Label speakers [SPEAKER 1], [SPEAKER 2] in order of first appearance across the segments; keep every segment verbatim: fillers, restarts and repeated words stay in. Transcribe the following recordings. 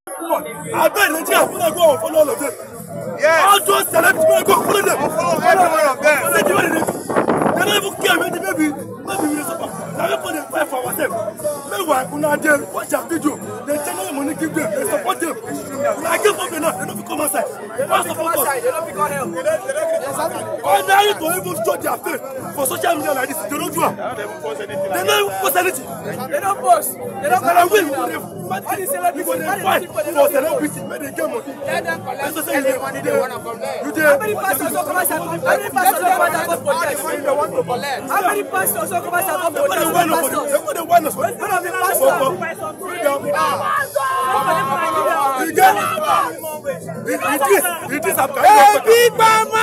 [SPEAKER 1] I bet Nigeria will go and follow all of them.
[SPEAKER 2] Yes.
[SPEAKER 1] All those celebrities will go and follow them.
[SPEAKER 2] Follow every one of them.
[SPEAKER 1] They don't even care when the baby, maybe we suffer. Now we put them fight for ourselves. Meanwhile, when they watch their video, they channel money give them, they support them. When I give up enough, they don't come outside. They don't come outside, they don't pick on help. Ordinary to even show their face for social media like this, they don't do it. They don't post anything. They don't post. They don't post. They don't But all the celebrities, fight for celebrities, when they get money. Let them collect any money they want to collect. How many pastors also come out and how many pastors also come out and protest? They want to collect. How many pastors also come out and protest? They put the one of the pastors. You get it? It is a big mama.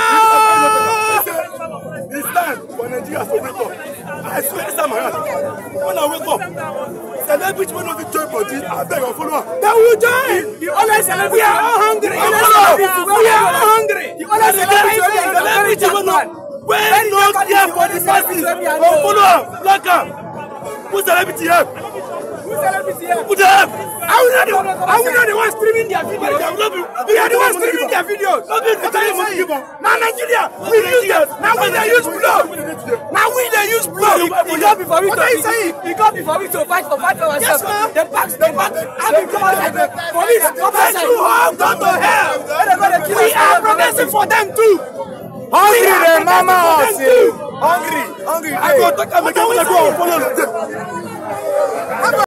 [SPEAKER 1] It's time for Nigeria to wake up. I swear this time around. When I wake up, celebrities will not be joined for this. I beg your follower. They will join. The other celebrities, we are all hungry. We are all hungry. The other celebrities will not. When no care for the masses, follow black up. Who celebrity help? Who celebrity help? Who help? Are we not the Are we not the ones streaming their videos? We are the ones streaming their videos. Now Nigeria, we use them. Now we they use blood. Now we they use blood. It got before we to. What are you saying? It got before we to fight for fight for ourselves. Yes, ma'am. The packs, the packs. I mean, come on, police, come on. You have gone to hell. We are protesting for them too. Hungry, the mama. Hungry, hungry. I go talk. I go follow them.